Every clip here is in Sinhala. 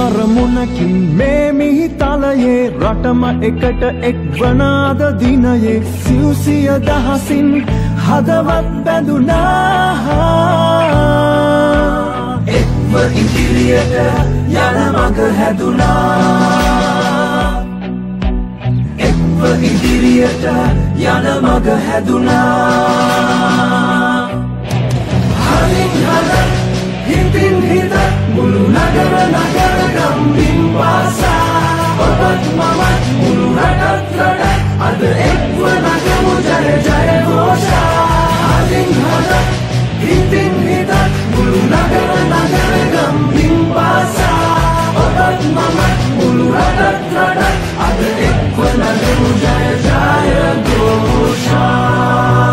අරමුණකින් මේ මිහිතලයේ රටම එකට එක්වන අද දිනයේ සිව්සිය දහසින් හදවත් බැඳුනා එක්ව ඉදිරියට යන මඟ හැදුනා එක්ව ඉදිරියට යන මඟ හැදුනා හරින් හද හිතින් හිත මුළු නගර ගම්බින් පාසා ඔබත් මමත් මුළු රටත් අද එක්ව නගමු ජය ජය ഘോഷා හරින් හද හිතින් හිත මුළු නගර ගම්බින් පාසා ඔබත් මමත් මුළු රටත් අද එක්ව නගමු ජය ජය ഘോഷා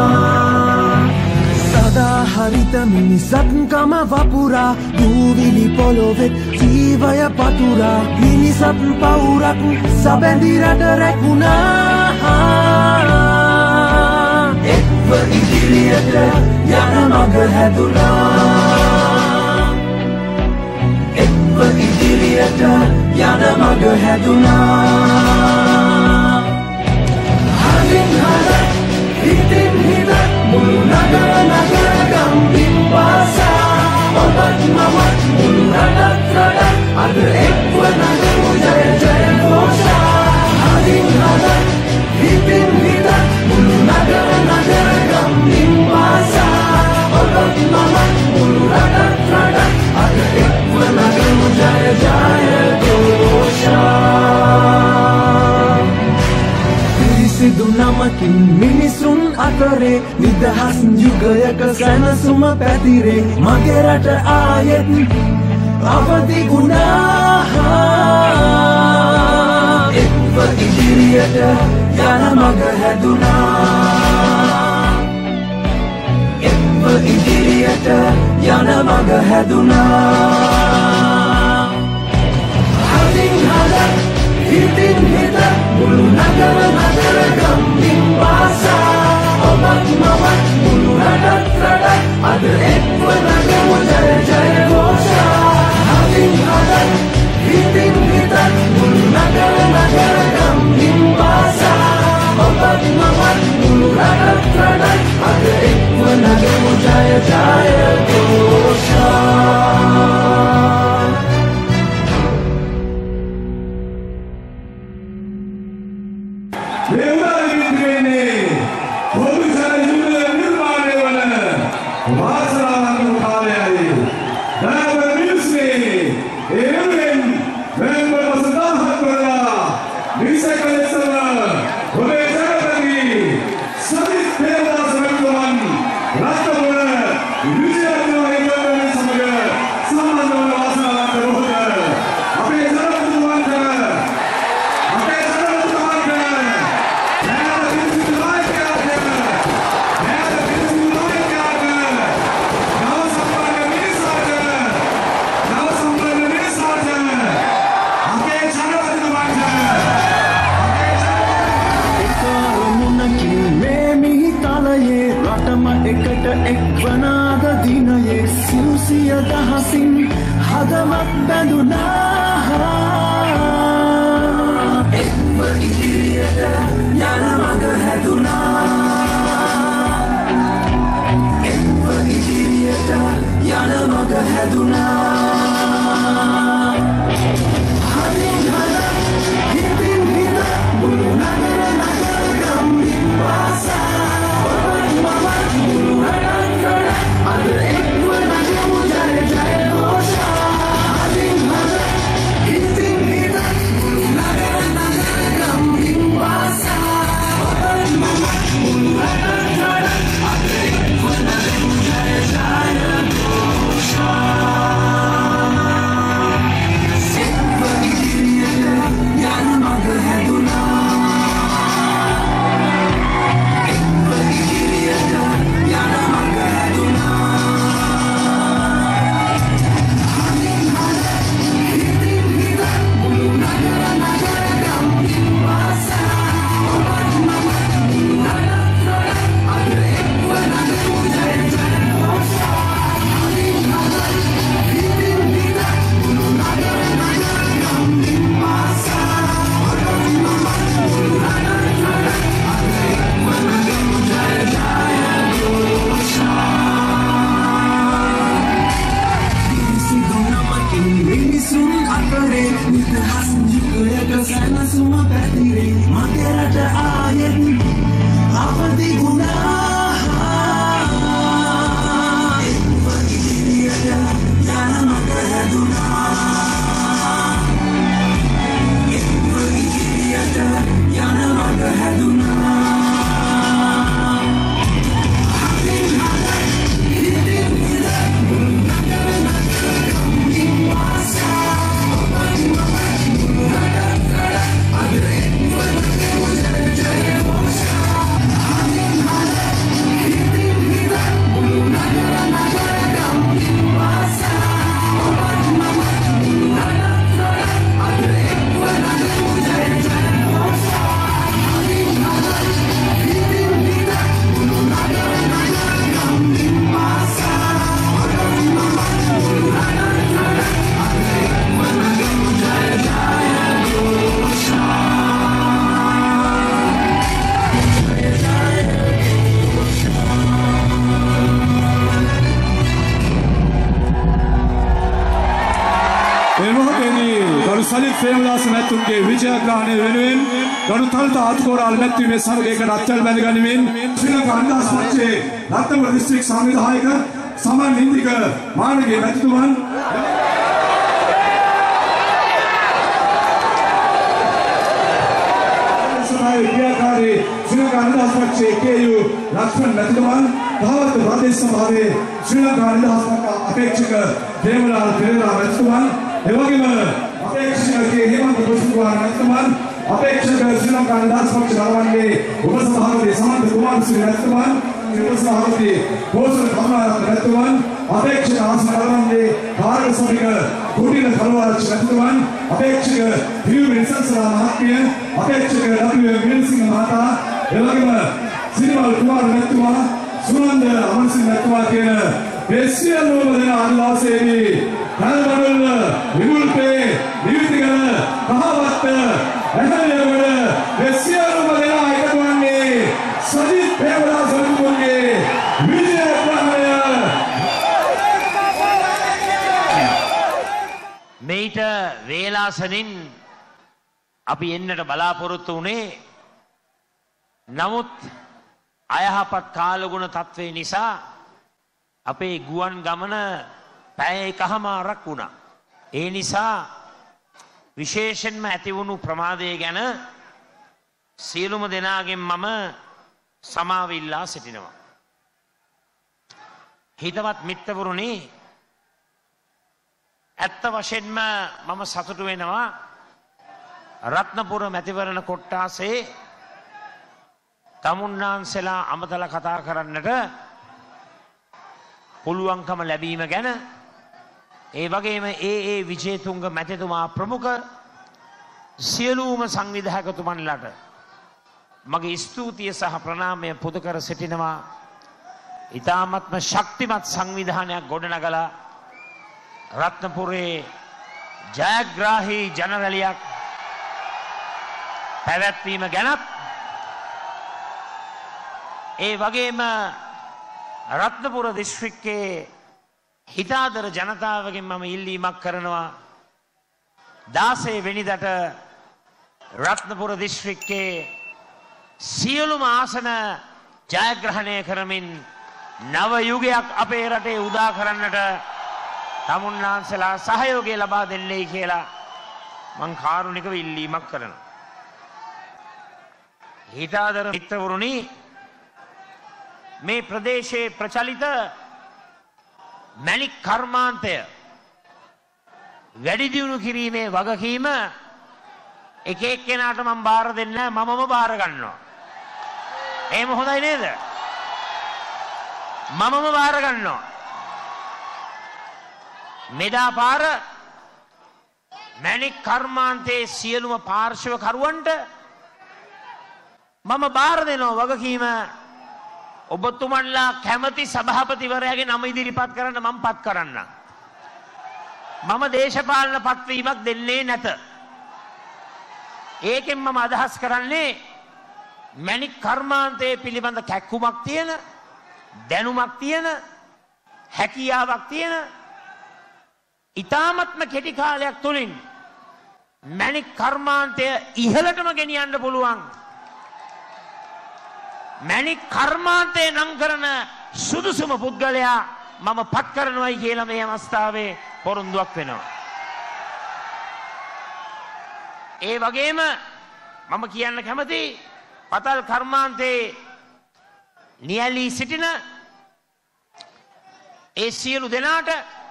හරිත මිනිසත්කම වපුරා දූවිලි පොළොවෙත් ජීවය පතුරා මිනිසත් පවුරක් සබැඳි රට රැකුණා එක්ව ඉදිරියට යන මඟ හැදුනා එක්ව ඉදිරියට යන මඟ හැදුනා හරින් හද හිතින් හිත මුළු නගර ගම්බින් පාසා ඔබත් මමත් මුළු රටත් අද එක්ව නගමු ජය ජය ഘോഷා හරින් හද හිතින් හිත මුළු නගර ගම්බින් පාසා ඔබත් මමත් මුළු රටත් අද එක්ව නගමු ජය ජය ഘോഷා පිරිසිදු නමකින් මිනිසුන් අතරේ නිදහස් යුගයක සැනසුම පැතිරේ මගේ රට ආයෙත් අවදි වුණා එක්ව ඉදිරියට යන මඟ හැදුනා එක්ව ඉදිරියට යන මඟ හැදුනා හරින් හද හිතින් හිත මුළු නගර ගම්බින් පාසා ඔබත් මමත් මුළු රටත් අද එක්ව නගමු ජය ජය ഘോഷා හරින් හද හිතින් හිත මුළු නගර ගම්බින් පාසා ඔබත් මමත් මුළු රටත් අද එක්ව නගමු ජය ජය ഘോഷා එක්වනාද දිනයේ සිව්සිය දහසින් හදවත් බැඳුනා එක්ව ඉදිරියට යන මඟ හැදුනා එක්ව ඉදිරියට යන මඟ හැදුනා හරින් හද හිතින් හිත මුළු නගර ගම්බින් පාසා ඔබත් මමත් මුළු රටත් අද එක්ව නගමු ජය ජය ഘോഷා හරින් හද හිතින් සැනසුම පැතිරේ මගේ රට ආයෙත් අපති ගුණා ඉදිරියට යන මඟ හැදුනා ඉදිරියට යන මඟ හැදුනා සලිත් ප්‍රේමදාස මැතිතුන්ගේ විජයග්‍රහණය වෙනුවෙන් ගරු තල්ත ආත්කෝරාල මැතිතුමේ සමග එකට අත්යල් බැඳ ගනිමින් ශ්‍රී ලංකා අන්දාස් පක්ෂයේ රත්නපුර දිස්ත්‍රික් සංවිධායක සමන් නින්දික මානගේ මැතිතුමන් ක්‍රියාකාරී ශ්‍රී ලංකා අන්දාස් පක්ෂයේ KU ලක්ෂ්මන් මැතිතුමන් භාවත් ප්‍රදේශ සභාවේ ශ්‍රී ලංකා අන්දාස් පක්ෂ අපේක්ෂක දේවලාල් පෙරේරා මැතිතුමන් එවැගේම अपेक्षक हेमंत पुष्पकुमार मत्तमान अपेक्षक श्रीलंका अनदास पक्ष नरवंगे उपसभापति समंत कुमार श्री मत्तमान उपसभापति भोसर कमलारत्न मत्तमान अपेक्षक आसन नरवंगे भारत समिक कुटीर खलवार मत्तमान अपेक्षक पीयू विंसंसरा महात्म्य अपेक्षक डब्ल्यू वीर सिंह माता एवंगे श्रीमल कुमार मत्तमान सुनंद अमर सिंह मत्तमान के बेसियल लोमदेना आदिवासी කල්බඩොල්ල විමුල්පේ නිවිතිකල මහවත්ත ඇහැලේවල දෙසියලුම දෙනා එකතු වන්නේ සජිත් ප්‍රේමදාස මැතිතුමන්ගේ විජයග්‍රහණය මේට වේලාසනින් අපි එන්නට බලාපොරොත්තු වුණේ නමුත් අයහපත් කාලගුණ තත්ත්වය නිසා අපේ ගුවන් ගමන පැය එකහමාරක් වුණා. ඒ නිසා විශේෂයෙන්ම ඇතිවුණු ප්‍රමාදය ගැන සියලුම දෙනාගෙන් මම සමාව ඉල්ලා සිටිනවා. හිතවත් මිත්‍රවරුනි, ඇත්ත වශයෙන්ම මම සතුටු වෙනවා රත්නපුර මැතිවරණ කොට්ටාසේ තමුන්නාන්සලා අමතලා කතා කරන්නට පුළුවන්කම ලැබීම ගැන. ඒ වගේම ඒ විජේතුංග මැතිතුමා ප්‍රමුඛ සියලුම සංවිධායකතුමන්ලාට මගේ ස්තුතිය සහ ප්‍රණාමය පුද කර සිටිනවා. ඊ타මත්ම ශක්තිමත් සංවිධානයක් ගොඩනගලා රත්නපුරේ ජයග්‍රාහී ජනරැලියක් පැවැත්වීම ගැනත් ඒ වගේම රත්නපුර දිස්ත්‍රික්කයේ හිතාදර ජනතාවගෙන් මම ඉල්ලීමක් කරනවා 16 වෙනිදාට රත්නපුර දිස්ත්‍රික්කයේ සියලුම ආසන ජයග්‍රහණය කරමින් නව යුගයක් අපේ රටේ උදා කරන්නට තමුන්නාන්සලා සහයෝගය ලබා දෙන්නයි කියලා මං කාරුණිකව ඉල්ලීමක් කරනවා. හිතාදර මිත්‍රවරුනි, මේ ප්‍රදේශයේ ප්‍රචලිත මැණික් කර්මාන්තය වැඩි දියුණු කිරීමේ වගකීම එක එක්කෙනාට මම බාර දෙන්නේ නැහැ, මමම බාර ගන්නවා. එහෙම හොඳයි නේද? මමම බාර ගන්නවා. මෙදා පාර මැණික් කර්මාන්තයේ සියලුම පාර්ශව කරුවන්ට මම බාර දෙනවා වගකීම. ඔබතුමන්ලා කැමති සභාපතිවරයාගේ නම ඉදිරිපත් කරන්න මම පත් කරන්න. මම දේශපාලන පත්වීමක් දෙන්නේ නැත. ඒකෙන් මම අදහස් කරන්නේ මැණික් කර්මාන්තයේ පිළිබඳ කැක්කුමක් තියෙන, දැනුමක් තියෙන, හැකියාවක් තියෙන, ඊ타මත්ම කෙටි කාලයක් තුලින් මැණික් කර්මාන්තය ඉහළටම ගෙනියන්න පුළුවන්. මැණික් කර්මාන්තය නම් කරන සුදුසුම පුද්ගලයා මම පත් කරනවායි කියලා මේ අවස්ථාවේ පොරොන්දුවක් වෙනවා. ඒ වගේම මම කියන්න කැමති පතල් කර්මාන්තයේ නියැලී සිටින ඒ සියලු දෙනාට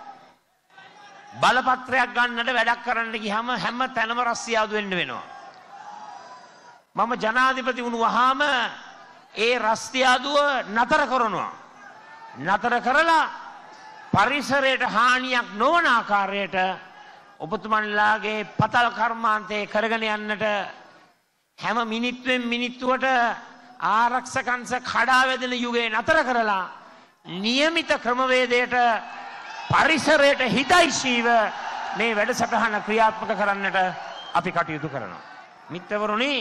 බලපත්‍රයක් ගන්නට වැඩක් කරන්න ගියාම හැම තැනම රස්සියාදු වෙන්න වෙනවා. මම ජනාධිපති වුණ වහාම ඒ රස්තියාදුව නතර කරනවා. නතර කරලා පරිසරයට හානියක් නොවන ආකාරයට ඔබතුමන්ලාගේ පතල් කර්මාන්තේ කරගෙන යන්නට හැම මිනිත්තුවෙන් මිනිත්තුවට ආරක්ෂකංශ කඩා වැදෙන යුගයේ නතර කරලා નિયમિત ක්‍රමවේදයට පරිසරයට හිතයිශීව මේ වැඩසටහන ක්‍රියාත්මක කරන්නට අපි කටයුතු කරනවා. මිත්‍රවරුනි,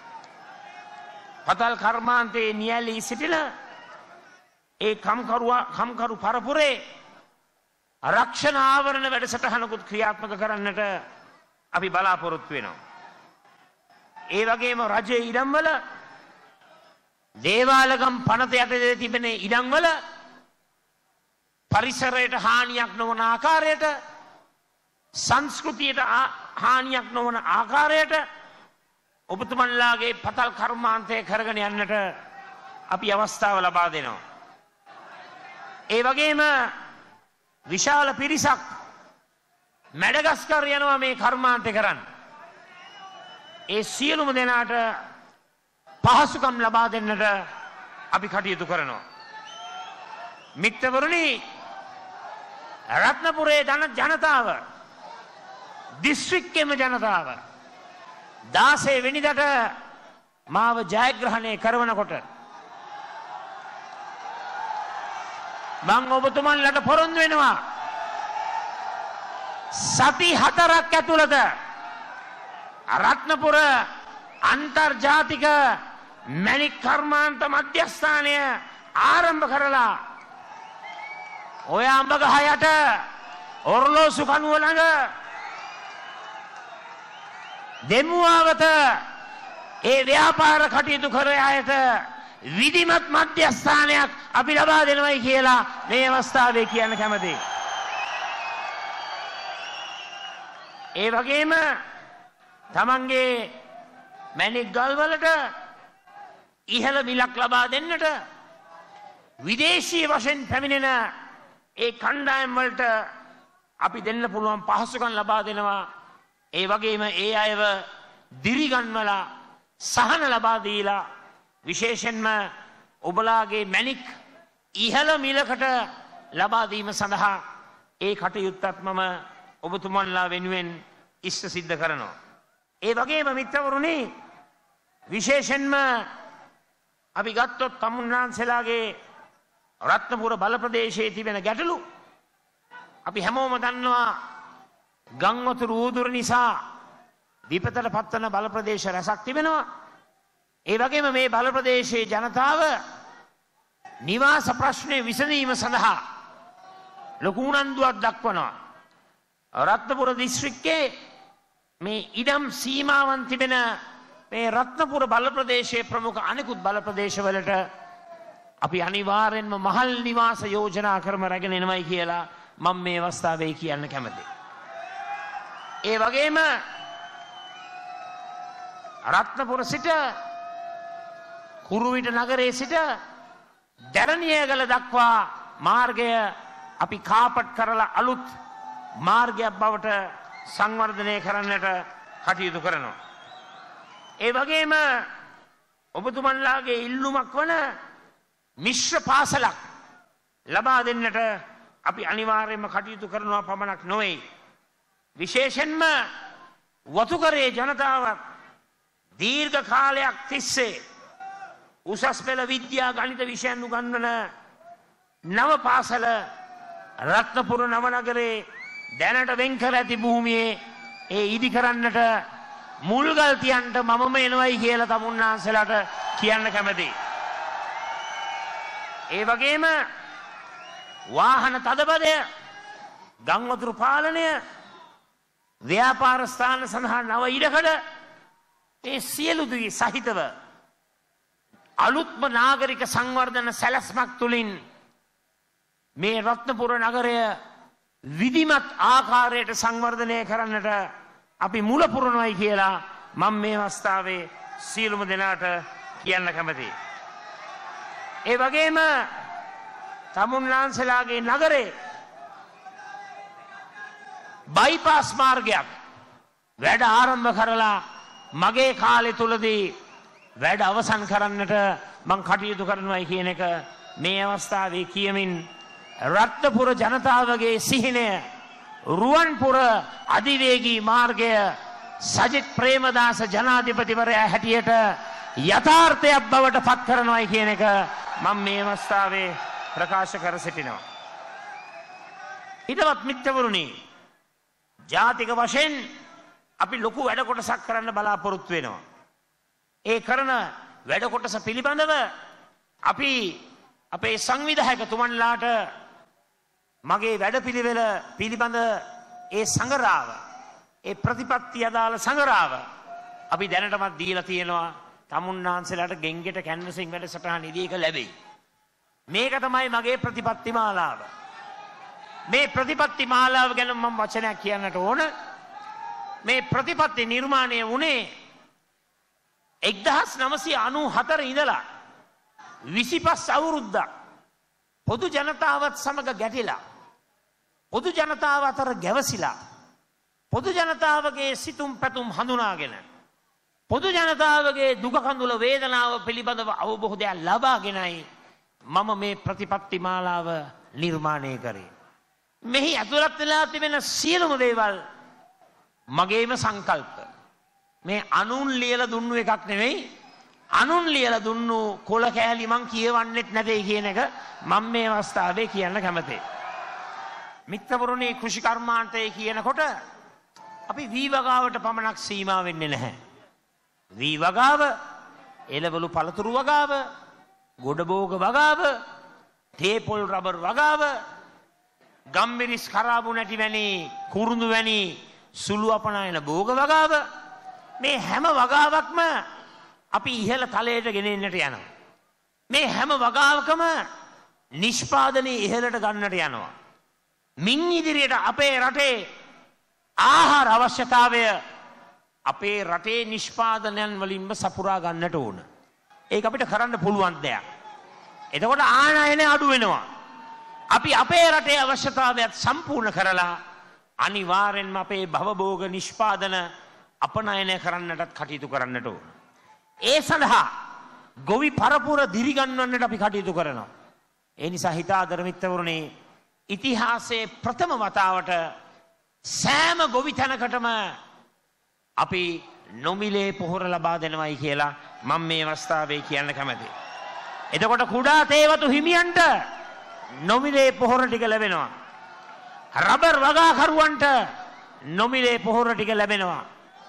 පතල් කර්මාන්තයේ නියැලී සිටින ඒ කම්කරු පරපුරේ රක්ෂණ ආවරණ වැඩසටහනකුත් ක්‍රියාත්මක කරන්නට අපි බලාපොරොත්තු වෙනවා. ඒ වගේම රජයේ ඉඩම්වල දේවාලගම් පනත යටතේ තිබෙන ඉඩම්වල පරිසරයට හානියක් නොවන ආකාරයට සංස්කෘතියට හානියක් නොවන ආකාරයට ඔබතුමන්ලාගේ පතල් කර්මාන්තය කරගෙන යන්නට අපි අවස්ථාව ලබා දෙනවා. ඒ වගේම විශාල පිරිසක් මැඩගස්කර් යනවා මේ කර්මාන්තය කරන්න. ඒ සියලුම දෙනාට පහසුකම් ලබා දෙන්නට අපි කටයුතු කරනවා. මිත්‍රවරුනි, රත්නපුරේ ජනතාව, දිස්ත්‍රික්කයේම ජනතාව 16 වෙනිදාට මාව ජයග්‍රහණය කරවනකොට මම ඔබතුමන්ලට පොරොන්දු වෙනවා සති 4ක් ඇතුළත රත්නපුර අන්තර්ජාතික මැණික් කර්මාන්ත මධ්‍යස්ථානය ආරම්භ කරලා ඔය අඹගහ යට ඔරලෝසු කනුව ළඟ දෙමුවාවත ඒ ව්‍යාපාර කටයුතු කර අයට විධිමත් මධ්‍යස්ථානයක් අපි ලබා දෙනවයි කියලා මේ අවස්ථාවේ කියන්න කැමතියි. ඒ වගේම තමන්ගේ මැණික් ගල්වලට ඉහළ මිලක් ලබා දෙන්නට විදේශීය වශයෙන් පැමිණෙන ඒ කණ්ඩායම් වලට අපි දෙන්න පුළුවන් පහසුකම් ලබා දෙනවා. ඒ වගේම ඒ අයව දිරිගන්වලා සහන ලබා දීලා විශේෂයෙන්ම ඔබලාගේ මැණික් ඉහළ මිලකට ලබා දීම සඳහා ඒ කටයුත්තත් මම ඔබතුමන්ලා වෙනුවෙන් ඉෂ්ට සිද්ධ කරනවා. ඒ වගේම මිත්‍රවරුනි, විශේෂයෙන්ම අපි ගත්තොත් තමුන්නාන්සලාගේ රත්නපුර බල ප්‍රදේශයේ තිබෙන ගැටලු අපි හැමෝම දන්නවා. ගංවතුරු ඌදුර නිසා විපතට පත්වන බල ප්‍රදේශ රැසක් තිබෙනවා. ඒ වගේම මේ බල ප්‍රදේශයේ ජනතාව නිවාස ප්‍රශ්නය විසඳීම සඳහා ලොකු උනන්දුවක් දක්වනවා. රත්නපුර දිස්ත්‍රික්කයේ මේ ඉඩම් සීමාවන් තිබෙන මේ රත්නපුර බල ප්‍රදේශයේ ප්‍රමුඛ අනෙකුත් බල ප්‍රදේශවලට අපි අනිවාර්යෙන්ම මහල් නිවාස යෝජනා කරම රැගෙන එනවයි කියලා මම මේ අවස්ථාවේ කියන්න කැමතියි. ඒ වගේම රත්නපුර සිට කුරුවිට නගරයේ සිට දැරණියගල දක්වා මාර්ගය අපි කාපට් කරලා අලුත් මාර්ගයක් බවට සංවර්ධනය කරන්නට කටයුතු කරනවා. ඒ වගේම ඔබතුමන්ලාගේ ඉල්ලුමක් වන මිශ්‍ර පාසලක් ලබා දෙන්නට අපි අනිවාර්යයෙන්ම කටයුතු කරනවා පමණක් නොවේ. විශේෂයෙන්ම වතුකරේ ජනතාව දීර්ඝ කාලයක් තිස්සේ උසස් පෙළ විද්‍යා ගණිත විෂයන් උගන්වන නව පාසල රත්නපුර නවනගරේ දැනට වෙන් කර ඇති භූමියේ ඒ ඉදි කරන්නට මුල්ගල් තියන්ට මමම එනවයි කියලා තමුන්නාන්සලාට කියන්න කැමතියි. ඒ වගේම වාහන තදබදය, ගංවතුරු පාලනය, ව්‍යාපාර ස්ථාන සඳහා නව ඉඩකඩ ඒ සියලු දේ සහිතව අලුත්ම නාගරික සංවර්ධන සැලැස්මක් තුලින් මේ රත්නපුර නගරය විධිමත් ආකාරයට සංවර්ධනය කරන්නට අපි මුල පුරනවායි කියලා මම මේ අවස්ථාවේ සියලුම දෙනාට කියන්න කැමතියි. ඒ වගේම තමුන්ලාන්සලාගේ නගරේ බයිපාස් මාර්ගයක් වැඩ ආරම්භ කරලා මගේ කාලය තුලදී වැඩ අවසන් කරන්නට මම කටයුතු කරනවායි කියන එක මේ අවස්ථාවේ කියමින් රත්නපුර ජනතාවගේ සිහිනය රුවන්පුර අධිවේගී මාර්ගය සජිත් ප්‍රේමදාස ජනාධිපතිවරයා හැටියට යථාර්ථයක් බවට පත් කරනවායි කියන එක මම මේ අවස්ථාවේ ප්‍රකාශ කර සිටිනවා. ඊටවත් මිත්‍රවරුනි, ජාතික වශයෙන් අපි ලොකු වැඩ කොටසක් කරන්න බලාපොරොත්තු වෙනවා. ඒ කරන වැඩ කොටස පිළිබඳව අපි අපේ සංවිධායකතුමන්ලාට මගේ වැඩපිළිවෙල පිළිබඳ ඒ සංගරාව, ඒ ප්‍රතිපත්ති අදාළ සංගරාව අපි දැනටමත් දීලා තියෙනවා. තමුන්නාන්සලාට ගෙන්ගෙට කැන්වසින් වැඩසටහනේදී ඒක ලැබෙයි. මේක තමයි මගේ ප්‍රතිපත්ති මාලාව. මේ ප්‍රතිපත්ති මාලාව ගැන මම වචනයක් කියන්නට ඕන. මේ ප්‍රතිපත්ති නිර්මාණය වුණේ 1994 ඉඳලා 25 අවුරුද්දක් පොදු ජනතාවත් සමග ගැටිලා, පොදු ජනතාව අතර ගැවසිලා, පොදු ජනතාවගේ සිතුම් පැතුම් හඳුනාගෙන, පොදු ජනතාවගේ දුක කඳුල වේදනාව පිළිබඳව අවබෝධයක් ලබාගෙනයි මම මේ ප්‍රතිපත්ති මාලාව නිර්මාණය කරේ. මෙහි ඇතුළත් වෙලා තිබෙන සියලුම දේවල් මගේම සංකල්ප. මේ අනුන් ලියලා දුන්නු එකක් නෙවෙයි. අනුන් ලියලා දුන්නු කොළ කෑලි මං කියවන්නෙත් නැtei කියන එක මම මේ අවස්ථාවේ කියන්න කැමතියි. මිත්‍රවරුනි, කෘෂි කර්මාන්තය කියනකොට අපි වී වගාවට පමණක් සීමා වෙන්නේ නැහැ. වී වගාව, එළවලු පළතුරු වගාව, ගොඩබෝග වගාව, තේපොල් රබර් වගාව, ගම්මිරිස් කරාබු නැටි වැනි කුරුඳු වැනි සුළු අපනයන භෝග වගාව, මේ හැම වගාවක්ම අපි ඉහළ තලයට ගෙනෙන්නට යනවා. මේ හැම වගාවකම නිෂ්පාදනයේ ඉහළට ගන්නට යනවා. මින් ඉදිරියට අපේ රටේ ආහාර අවශ්‍යතාවය අපේ රටේ නිෂ්පාදනයන් වලින්ම සපුරා ගන්නට ඕන. ඒක අපිට කරන්න පුළුවන් දෙයක්. එතකොට ආනයනය අඩු වෙනවා. අපි අපේ රටේ අවශ්‍යතාවයත් සම්පූර්ණ කරලා අනිවාර්යෙන්ම අපේ භවභෝග නිෂ්පාදන අපනයනය කරන්නටත් කටයුතු කරන්නට ඕන. ඒ සඳහා ගොවි පරපුර දිරිගන්වන්නට අපි කටයුතු කරනවා. ඒ නිසා හිතාදර මිත්‍රවරුනි, ඉතිහාසයේ ප්‍රථම වතාවට සෑම ගොවි තැනකටම අපි නොමිලේ පොහොර ලබා දෙනවයි කියලා මම මේ අවස්ථාවේ කියන්න කැමතියි. එතකොට කුඩා තේවතු හිමියන්ට නොමිලේ පොහොර ටික ලැබෙනවා. රබර් වගාකරුවන්ට නොමිලේ පොහොර ටික ලැබෙනවා.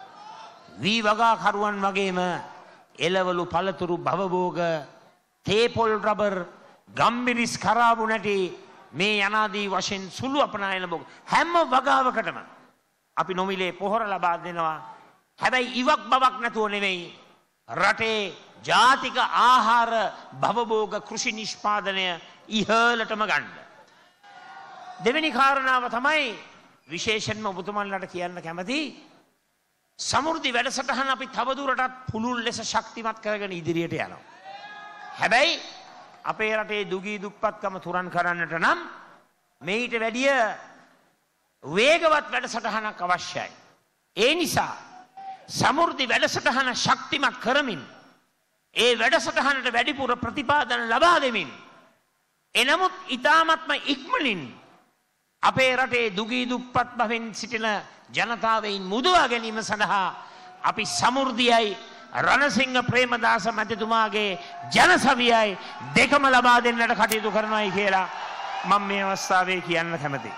වී වගාකරුවන් වගේම එළවලු පළතුරු භවභෝග තේපොල් රබර් ගම්මිරිස් කරාබු නැටි මේ යනාදී වශයෙන් සුළු අපනයන භෝග හැම වගාවකටම අපි නොමිලේ පොහොර ලබා දෙනවා. හැබැයි ඉවක් බවක් නැතුව නෙවෙයි, රටේ ජාතික ආහාර භවභෝග කෘෂි නිෂ්පාදනය ඉහළටම ගන්න. දෙවෙනි කාරණාව තමයි විශේෂයෙන්ම ඔබතුමන්ලාට කියන්න කැමති, සමෘද්ධි වැඩසටහන අපි තවදුරටත් පුළුල් ලෙස ශක්තිමත් කරගෙන ඉදිරියට යනවා. හැබැයි අපේ රටේ දුගී දුප්පත්කම තුරන් කරන්නට නම් මේට වැඩිය වේගවත් වැඩසටහනක් අවශ්‍යයි. ඒ නිසා සමෘද්ධි වැඩසටහන ශක්තිමත් කරමින්, ඒ වැඩසටහනට වැඩිපුර ප්‍රතිපාදන ලබා දෙමින්, එනමුත් ඊ타මත්ම ඉක්මනින් අපේ රටේ දුගී දුප්පත් භවෙන් සිටින ජනතාවයින් මුදවා ගැනීම සඳහා අපි සමෘද්ධියයි රණසිංහ ප්‍රේමදාස මැතිතුමාගේ ජනසවියයි දෙකම ලබා දෙන්නට කටයුතු කරනවායි කියලා මම මේ අවස්ථාවේ කියන්න කැමතියි.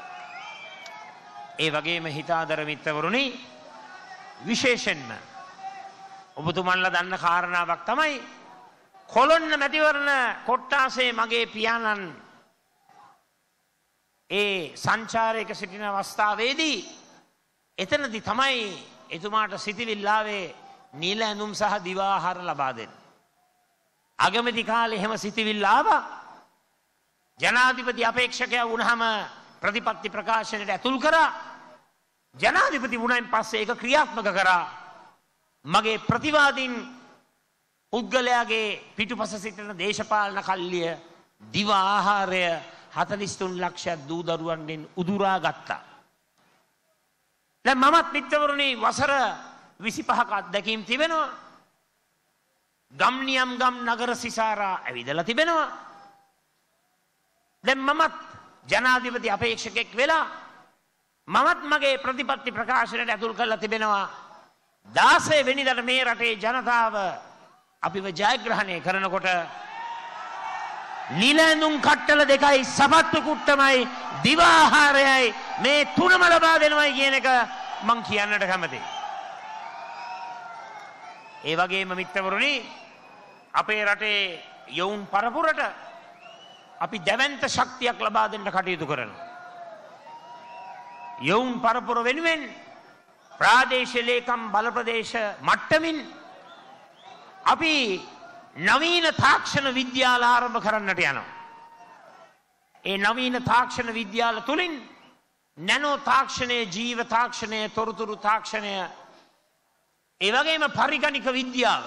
ඒ වගේම හිතාදර මිත්‍රවරුනි, විශේෂයෙන්ම ඔබතුමන්ලා දන්න කාරණාවක් තමයි කොළොන්න මැතිවරණ කොට්ටාසේ මගේ පියාණන් ඒ සංචාරයක සිටින අවස්ථාවේදී එතනදී තමයි එතුමාට සිතවිල්ල ආවේ නිල ඇඳුම් සහ දිවා ආහාර ලබා දෙන්න. අගමැති කාලේ එහෙම සිතවිල්ල ආවා. ජනාධිපති අපේක්ෂකයා වුණාම ප්‍රතිපත්ති ප්‍රකාශනයට ඇතුල් කරා. ජනාධිපති වුණායින් පස්සේ ඒක ක්‍රියාත්මක කරා. මගේ ප්‍රතිවාදීන් පුද්ගලයාගේ පිටුපස සිටින දේශපාලන කල්ලිය දිවා ආහාරය 43 ලක්ෂයක් දූ දරුවන්ගෙන් උදුරා ගත්තා. දැන් මමත් මිත්‍රවරුනි වසර 25ක අත්දැකීම් තිබෙනවා. ගම්නියම් ගම් නගර සිසාරා ඇවිදලා තිබෙනවා. දැන් මමත් ජනාධිපති අපේක්ෂකෙක් වෙලා මමත් මගේ ප්‍රතිපත්ති ප්‍රකාශනයට ඇතුල් කරලා තිබෙනවා. 16 වෙනිදාට මේ රටේ ජනතාව අපිව ජයග්‍රහණය කරනකොට නිලැඳුම් කට්ටල දෙකයි සපත්තු කුට්ටමයි දිවා ආහාරයයි මේ තුනම ලබා දෙනවයි කියන එක මං කියන්නට කැමතියි. ඒ වගේම මිත්‍රවරුනි අපේ රටේ යොවුන් පරපුරට අපි දැවැන්ත ශක්තියක් ලබා දෙන්න කටයුතු කරනවා. යොවුන් පරපුර වෙනුවෙන් ප්‍රාදේශීය ලේකම් බල ප්‍රදේශ මට්ටමින් අපි නවීන තාක්ෂණ විද්‍යාල ආරම්භ කරන්නට යනවා. ඒ නවීන තාක්ෂණ විද්‍යාල තුලින් නැනෝ තාක්ෂණය, ජීව තාක්ෂණය, තොරතුරු තාක්ෂණය, ඒ වගේම පරිගණක විද්‍යාව,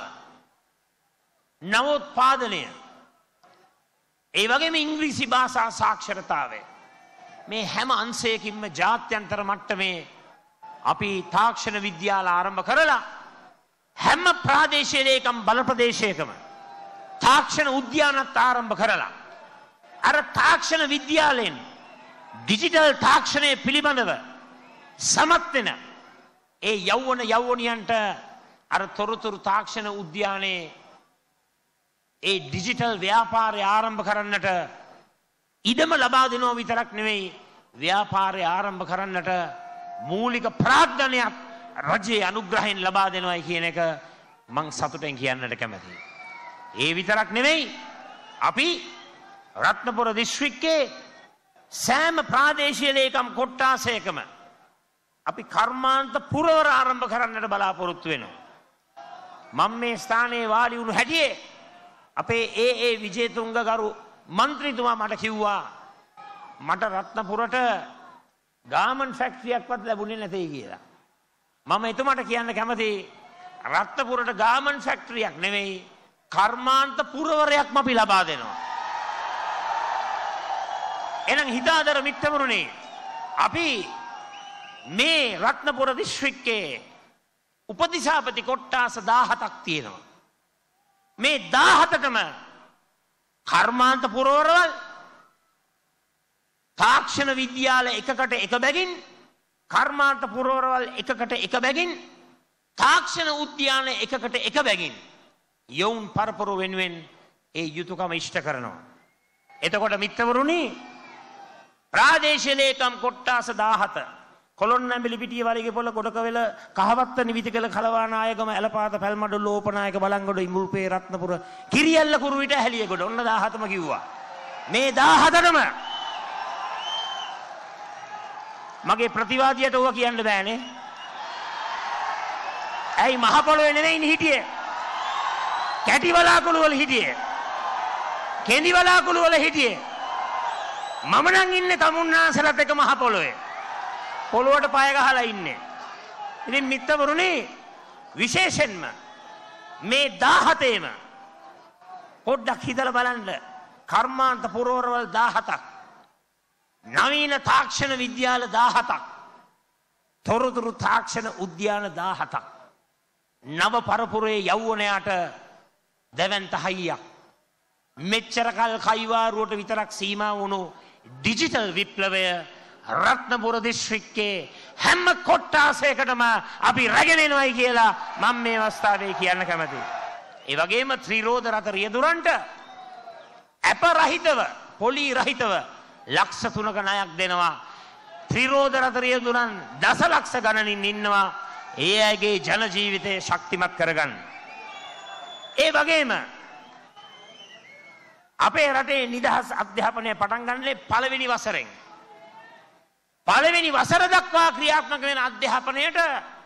නවෝත්පාදනය, ඒ වගේම ඉංග්‍රීසි භාෂා සාක්ෂරතාවය, මේ හැම අංශයකින්ම ජාත්‍යන්තර මට්ටමේ අපි තාක්ෂණ විද්‍යාල ආරම්භ කරලා හැම ප්‍රාදේශීය ලේකම් බල ප්‍රදේශයකම තාක්ෂණ උද්‍යානත් ආරම්භ කරලා අර තාක්ෂණ විද්‍යාලයෙන් ඩිජිටල් තාක්ෂණය පිළිබඳව සමත් වෙන ඒ යෞවනියන්ට අර තොරතුරු තාක්ෂණ උද්‍යානයේ ඒ ඩිජිටල් ව්‍යාපාරය ආරම්භ කරන්නට ඉඩම ලබා දෙනවා විතරක් නෙවෙයි, ව්‍යාපාරය ආරම්භ කරන්නට මූලික ප්‍රාග්ධනයක් රජයේ අනුග්‍රහයෙන් ලබා දෙනවයි කියන එක මං සතුටෙන් කියන්නට කැමතියි. ඒ විතරක් නෙවෙයි, අපි රත්නපුර දිස්ත්‍රික්කයේ සෑම ප්‍රාදේශීය ලේකම් කොට්ටාසයකම අපි කර්මාන්ත පුරවර ආරම්භ කරන්නට බලාපොරොත්තු වෙනවා. මම මේ ස්ථානයේ වාඩි වුණු හැටියේ අපේ ඒ විජේතුංග ගරු මන්ත්‍රීතුමා මට කිව්වා මට රත්නපුරට ගාමන් ෆැක්ටරියක්වත් ලැබුණේ නැtei කියලා. මම එතුමාට කියන්න කැමතියි රත්නපුරට ගාමන් ෆැක්ටරියක් නෙවෙයි කර්මාන්ත පුරවරයක්ම අපි ලබා දෙනවා. එහෙනම් හිතාදර මිත්‍රවරුනි, අපි මේ රත්නපුර දිස්ත්‍රික්කයේ උපදිසාපති කොට්ටාස 17ක් තියෙනවා. මේ 17ටම කර්මාන්ත පුරවරවල් තාක්ෂණ විද්‍යාල එකකට එක බැගින්, කර්මාන්ත පුරවරවල් එකකට එක බැගින්, තාක්ෂණ උද්‍යාන එකකට එක බැගින් යොවුන් පරපුර වෙනුවෙන් ඒ යුතුයකම ඉෂ්ට කරනවා. එතකොට මිත්‍රවරුනි, ප්‍රාදේශීය ලේකම් කොට්ටාස 17 කොළොන්නැඹිලි පිටිය වරිගේ පොළ ගොඩකවෙල කහවත්ත නිවිතිකල කලවානායකම ඇලපාත පැල්මඩොල්ල ඕපනායක බලංගොඩ ඉමුල්පේ රත්නපුර කිරියල්ල කුරුවිට හැලියගොඩ ඔන්න 17ම කිව්වා. මේ 17ටම මගේ ප්‍රතිවාදියට ඕවා කියන්න බෑනේ. ඇයි මහ පොළොවේ නෙවෙයිනේ හිටියේ? කැටි වලාකුළු වල හිටියේ. කෙඳි වලාකුළු වල හිටියේ. මම නම් ඉන්නේ තමුන්නාසලත් එක මහ පොළොවේ. පොළොවට පය ගහලා ඉන්නේ. ඉතින් මිත්‍රවරුනි, විශේෂයෙන්ම මේ 17ේම පොඩ්ඩක් හිතලා බලන්න. කර්මාන්ත පුරවරවල් 17ක්, නවීන තාක්ෂණ විද්‍යාල 17ක්, තොරතුරු තාක්ෂණ උද්‍යාන 17ක්, නව පරපුරේ යෞවනයාට දැවැන්ත හයියක්, මෙච්චර කල් කයිවාරුවට විතරක් සීමා වුණු ඩිජිටල් විප්ලවය රත්නපුර දිස්ත්‍රික්කයේ හැම කොට්ටාසයකටම අපි රැගෙන එනවයි කියලා මම මේ අවස්ථාවේ කියන්න කැමතියි. ඒ වගේම ත්‍රිරෝද රථ රියදුරන්ට අප රහිතව, පොලි රහිතව ලක්ෂ 3ක ණයක් දෙනවා. ත්‍රිරෝද රථ රියදුරන් දසලක්ෂ ගණනින් ඉන්නවා ඒ අයගේ ජන ජීවිතය ශක්තිමත් කරගන්න. ඒ වගේම අපේ රටේ නිදහස් අධ්‍යාපනය පටන් ගන්නේ පළවෙනි වසරෙන්. පළවෙනි වසර දක්වා ක්‍රියාත්මක වෙන අධ්‍යාපනයට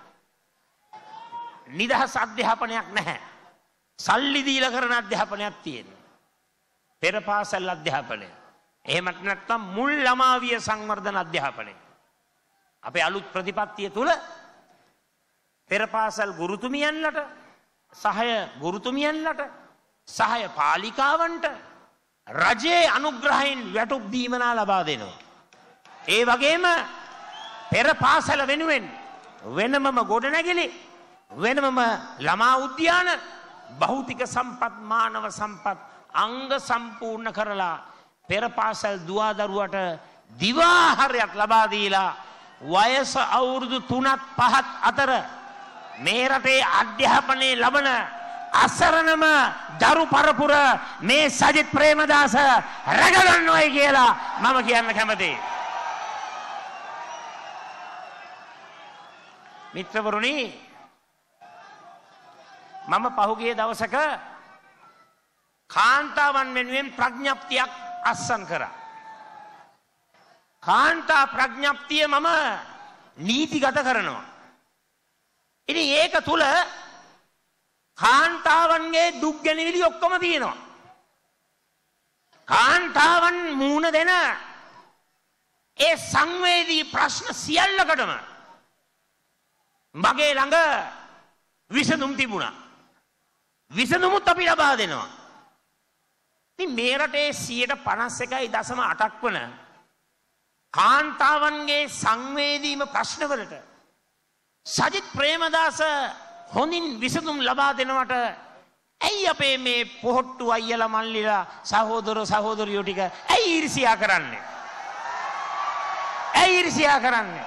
නිදහස් අධ්‍යාපනයක් නැහැ. සල්ලි දීලා කරන අධ්‍යාපනයක් තියෙනවා. පෙර පාසල් අධ්‍යාපනය. එහෙමත් නැත්නම් මුල් ළමාවිය සංවර්ධන අධ්‍යාපනය. අපේ අලුත් ප්‍රතිපත්තිය තුල පෙර පාසල් ගුරුතුමියන්ලට සහාය ගුරුතුමියන්ලට සහාය පාලිකාවන්ට රජයේ අනුග්‍රහයෙන් වැටුප් දීමනා ලබා දෙනවා. ඒ වගේම පෙර පාසල වෙනුවෙන් වෙනමම ගොඩනැගිලි වෙනමම ළමා උද්‍යාන භෞතික සම්පත් මානව සම්පත් අංග සම්පූර්ණ කරලා පෙර පාසල් දුවදරුවට දිවාහාරයක් ලබා දීලා වයස අවුරුදු 3ත් 5ත් අතර මේ රටේ අධ්‍යාපනයේ ලබන අසරණම දරු පරපුර මේ සජිත් ප්‍රේමදාස රැකගන්නවයි කියලා මම කියන්න කැමතියි. මිත්‍රවරුනි, මම පහුගිය දවසක කාන්තාවන් වෙනුවෙන් ප්‍රඥප්තියක් අස්සම් කරා. කාන්තා ප්‍රඥප්තිය මම නීතිගත කරනවා. ඉතින් ඒක තුල කාන්තාවන්ගේ දුක් ගැනවිලි ඔක්කොම තියෙනවා. කාන්තාවන් මූණ දෙන ඒ සංවේදී ප්‍රශ්න සියල්ලකටම මගේ ළඟ විසඳුම් තිබුණා. විසඳුමුත් අපි ලබා දෙනවා. ඉතින් මේ රටේ 51.8ක් වන කාන්තාවන්ගේ සංවේදීම ප්‍රශ්නවලට සජිත් ප්‍රේමදාස හොඳින් විසඳුම් ලබා දෙනවට ඇයි අපේ මේ පොහොට්ටු අයියලා මල්ලිලා සහෝදර සහෝදරියෝ ටික ඇයි ඊර්ෂ්‍යා කරන්නේ? ඇයි ඊර්ෂ්‍යා කරන්නේ?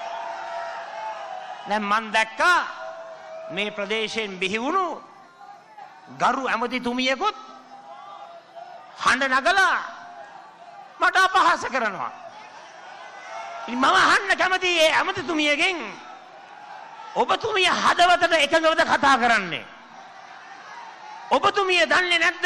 දැන් මම දැක්කා මේ ප්‍රදේශයෙන් බිහි වුණු ගරු ඇමතිතුමියකුත් හඬ නගලා මට අපහාස කරනවා. ඉතින් මම අහන්න කැමතියි ඒ ඇමතිතුමියගෙන් ඔබතුමිය හදවතට එකඟවද කතා කරන්නේ? ඔබතුමිය දන්නේ නැද්ද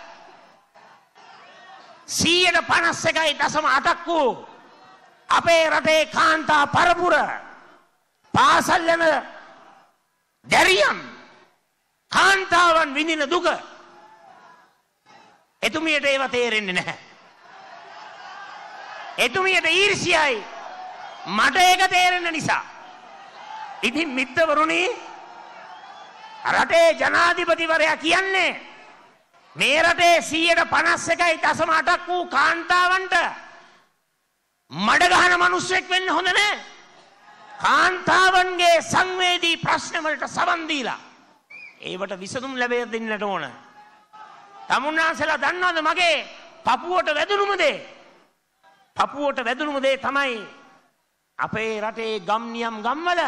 51.8ක් වූ අපේ රටේ කාන්තා පරපුර පාසල් යන දැරියන් කාන්තාවන් විඳින දුක එතුමියට ඒව තේරෙන්නේ නැහැ. එතුමියට ඊර්ෂ්‍යයි මට ඒක තේරෙන්න නිසා. ඉතින් මිත්‍රවරුනි, රටේ ජනාධිපතිවරයා කියන්නේ මේ රටේ 51.8ක් වූ කාන්තාවන්ට මඩ ගහන මිනිස්සෙක් වෙන්න හොඳ නැහැ. කාන්තාවන්ගේ සංවේදී ප්‍රශ්න වලට සවන් දීලා ඒවට විසඳුම් ලැබෙන්න දෙන්නට ඕන. තමුන්නාන්සලා දන්නවද මගේ පපුවට වැදුණුම දේ? පපුවට වැදුණුම දේ තමයි අපේ රටේ ගම්නියම් ගම්වල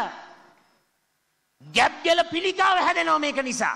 ගැබ්ගල පිළිකාව හැදෙනවා. මේක නිසා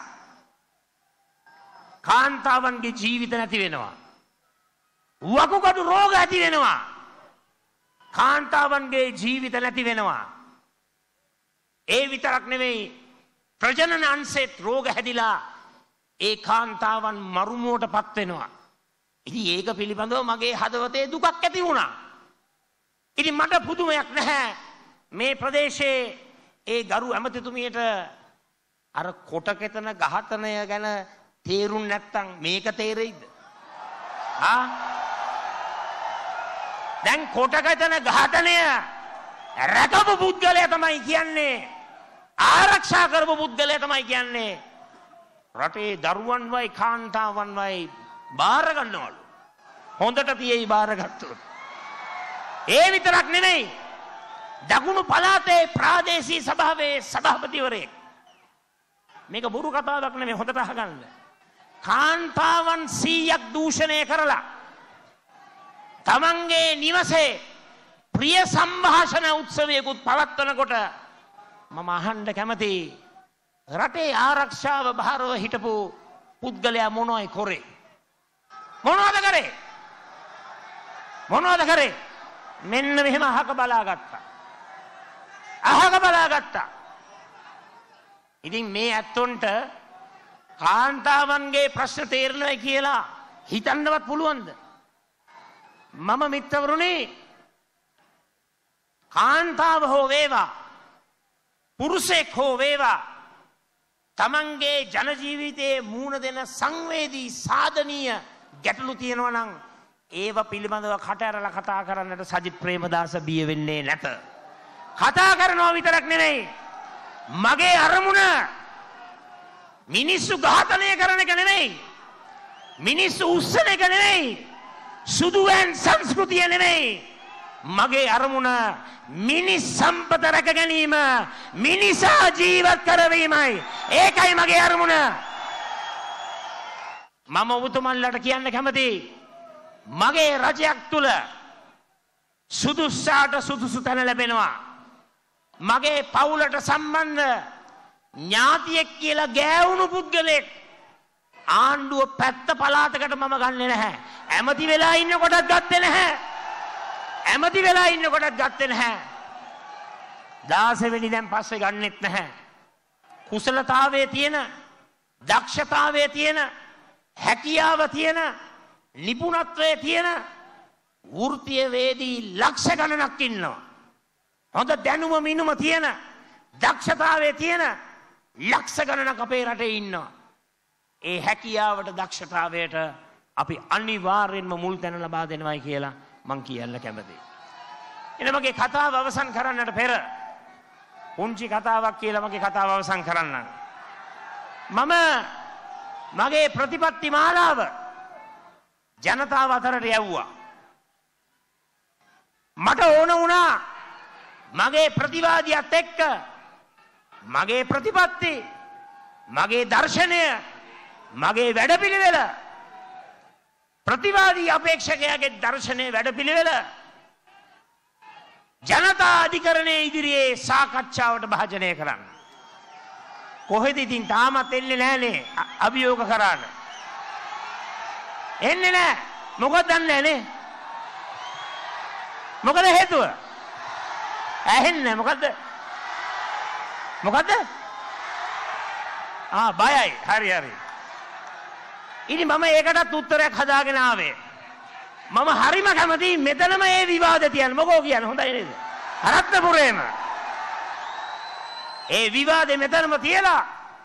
කාන්තාවන්ගේ ජීවිත නැති වෙනවා. වකුගඩු රෝග ඇති වෙනවා. කාන්තාවන්ගේ ජීවිත නැති වෙනවා. ඒ විතරක් නෙවෙයි, ප්‍රජනන අංශෙත් රෝග හැදිලා ඒ කාන්තාවන් මරුමුවටපත් වෙනවා. ඉතින් ඒක පිළිබඳව මගේ හදවතේ දුකක් ඇති වුණා. ඉතින් මට පුදුමයක් නැහැ මේ ප්‍රදේශයේ ඒ ගරු ඇමතිතුමියට අර කොටකෙතන ඝාතනය ගැන තේරුම් නැත්තම් මේක තේරෙයිද? දැන් කොටකෙතන ඝාතනය රැකපු පුද්ගලයා තමයි කියන්නේ, ආරක්ෂා කරපු පුද්ගලයා තමයි කියන්නේ රටේ දරුවන්වයි කාන්තාවන්වයි බාර ගන්නවලු. හොඳට තියෙයි බාරගත්තොත්. ඒ විතරක් නෙමෙයි, දකුණු පළාතේ ප්‍රාදේශීය සභාවේ සභාපතිවරයෙක්, මේක බොරු කතාවක් නෙමෙයි, හොඳට අහගන්න, කාන්තාවන් 100ක් දූෂණය කරලා තමන්ගේ නිවසේ ප්‍රිය සංഭാෂණ උත්සවයකුත් පවත්වනකොට මම අහන්න කැමතියි රටේ ආරක්ෂාව බාරව හිටපු පුද්ගලයා මොනවයි කරේ? මොනවද කරේ? මොනවද කරේ? මෙන්න මෙහෙම අහක බලාගත්තා. අහක බලාගත්තා. ඉතින් මේ ඇත්තොන්ට කාන්තාවන්ගේ ප්‍රශ්න තේරෙනවා කියලා හිතන්නවත් පුළුවන්ද? මම මිත්‍රවරුනි, කාන්තාව හෝ වේවා පුරුෂයෙක් හෝ වේවා තමන්ගේ ජන ජීවිතයේ මූණ දෙන සංවේදී සාධනීය ගැටලු තියෙනවා නම් ඒව පිළිබඳව කට ඇරලා කතා කරන්නට සජිත් ප්‍රේමදාස බිය වෙන්නේ නැත. කතා කරනවා විතරක් නෙවෙයි මගේ අරමුණ මිනිස්සු ඝාතනය කරන එක නෙවෙයි මිනිස්සු උස්සන එක නෙවෙයි සුදුවැන් සංස්කෘතිය නෙවෙයි මගේ අරමුණ මිනිස් සම්පත රැක ගැනීම මිනිසා ජීවත් කරවීමයි. ඒකයි මගේ අරමුණ. මම ඔබතුමන්ලට කියන්න කැමතියි මගේ රජයක් තුල සුදුස්සාට සුදුසු තැන ලැබෙනවා. මගේ පවුලට සම්බන්ධ ඥාතියෙක් කියලා ගෑවුණු පුද්ගලෙක් ආණ්ඩුව පැත්ත පළාතකට මම ගන්නෙ නැහැ. ඇමති වෙලා ඉන්න කොටත් ගත්තේ නැහැ. ඇමති වෙලා ඉන්න කොටත් ගත්තේ නැහැ. 16 වෙනි දැන් පස්සේ ගන්නෙත් නැහැ. කුසලතාවයේ තියෙන දක්ෂතාවයේ තියෙන හැකියාව තියෙන නිපුණත්වයේ තියෙන වෘත්තීය වේදී ලක්ෂ ගණනක් ඉන්නවා. හොඳ දැනුම මිනුම තියෙන දක්ෂතාවයේ තියෙන ලක්ෂ ගණනක් අපේ රටේ ඉන්නවා. ඒ හැකියාවට දක්ෂතාවයට අපි අනිවාර්යෙන්ම මුල් තැන ලබා දෙනවයි කියලා මං කියන්න කැමතියි. එන මගේ කතාව අවසන් කරන්නට පෙර පුංචි කතාවක් කියලා මගේ කතාව අවසන් කරන්නම්. මම මගේ ප්‍රතිපත්ති මාලාව ජනතාව අතරට යවුවා. මට ඕන වුණා මගේ ප්‍රතිවාදියාත් එක්ක මගේ ප්‍රතිපත්ති මගේ දර්ශනය මගේ වැඩපිළිවෙල ප්‍රතිවාදී අපේක්ෂකයාගේ දර්ශනයේ වැඩපිළිවෙල ජනතා අධිකරණයේ ඉදිරියේ සාකච්ඡාවට භාජනය කරන්න. කොහෙද ඉතින් තාමත් එන්නේ නැහනේ අභියෝග කරන්න. එන්නේ නැහැ. මොකද දන්නේ නැනේ. මොකද හේතුව? ඇහෙන්නේ මොකද්ද? මොකද්ද? බයයි. හරි. ඉතින් මම ඒකටත් උත්තරයක් හදාගෙන ආවේ. මම හරිම කැමතියි මෙතනම මේ විවාද තියන්න. මොකෝ කියන්නේ හොඳයි නේද? රත්නපුරේම. ඒ විවාදේ මෙතනම තියලා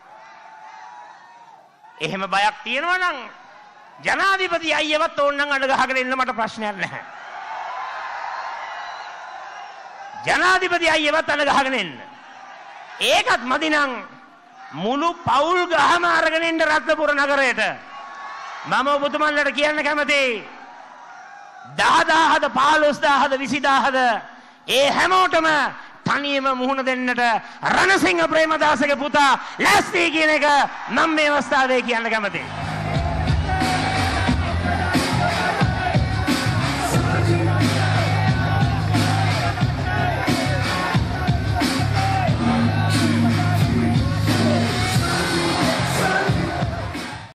එහෙම බයක් තියෙනවා නම් ජනාධිපති අයියවත් ඕනනම් අඬ ගහගෙන ඉන්න මට ප්‍රශ්නයක් නැහැ. ජනාධිපති අයියවත් අඬ ගහගෙන ඉන්න. ඒකත් මදි නම් මුළු පවුල් ගහම අරගෙන ඉන්න රත්නපුර නගරයට මම ඔබතුමන්ලට කියන්න කැමතියි 10000ද 15000ද 20000ද ඒ හැමෝටම තනියම මුහුණ දෙන්නට රණසිංහ ප්‍රේමදාසගේ පුතා ලෑස්ති කියන එක මම මේ අවස්ථාවේ කියන්න කැමතියි.